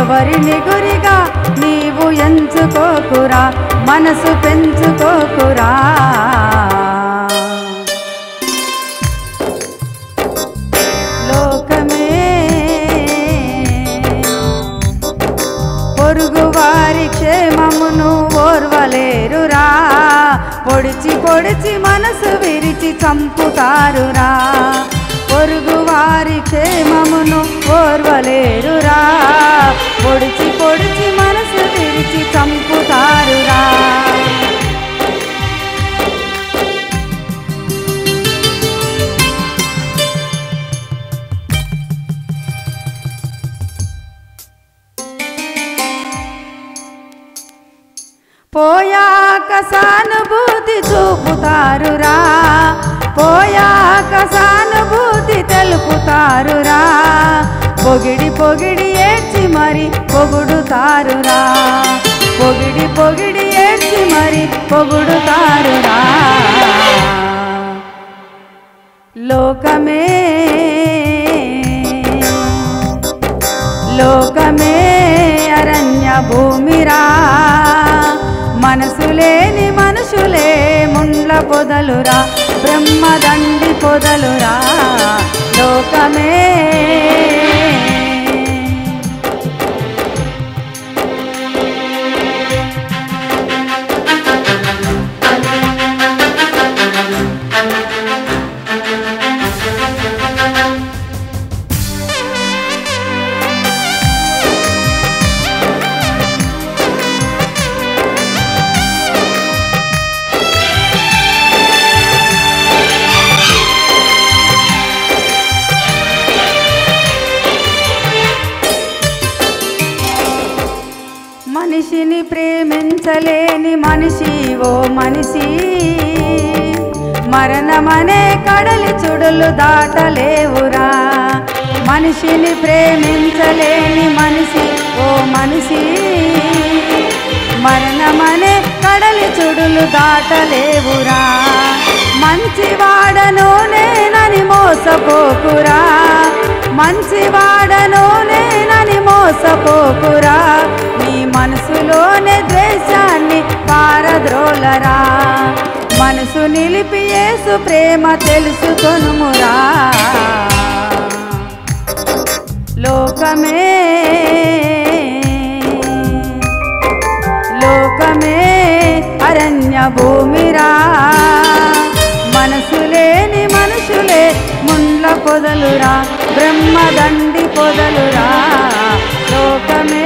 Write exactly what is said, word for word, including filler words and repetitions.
ఎవరిని గురిగా నీవు ఎంచుకోకురా, మనసు పెంచుకోకురా. లోకమే పొరుగువారి క్షేమమును ఓర్వలేరురా, పొడిచి పొడిచి మనసు విరిచి చంపుతారురా. పొరుగువారి క్షేమమును ఓర్వలేరురా, పొడిచి పొడిచి మనసు విరిచి చంపుతారురా. పోయాక సానుభూతి చూపుతారురా, పోయాక సానుభూతి తెలుపుతారురా. పొగిడి పొగిడి ఏడ్చి మరి పొగుడుతారురా, పొగిడి పొగిడి ఏడ్చి మరి పొగుడుతారురా. లోకమే లోకమే అరణ్య భూమిరా, మనసు లేని మనుషులే ముండ్ల పొదలురా, బ్రహ్మదండి పొదలురా. లోకమే మనిషిని ప్రేమించలేని మనిషి ఓ మనిషి, మరణమనే కడలి చుడులు దాటలేవురా. మనిషిని ప్రేమించలేని మనిషి ఓ మనిషి, మరణమనే కడలి చుడులు దాటలేవురా. మంచివాడను నేనని మోసపోకురా, మంచివాడను నేనని మోసపోకురా. నీ మనసులోనే ద్వేషాన్ని పారద్రోలరా, మనసు నిలిపి యేసు ప్రేమ తెలుసుకొనుమురా. లోకమే లోకమే అరణ్య భూమిరా, మనసు లేని మనుషులే ముండ్ల పొదలురా, బ్రహ్మదండి పొదలురా. లోకమే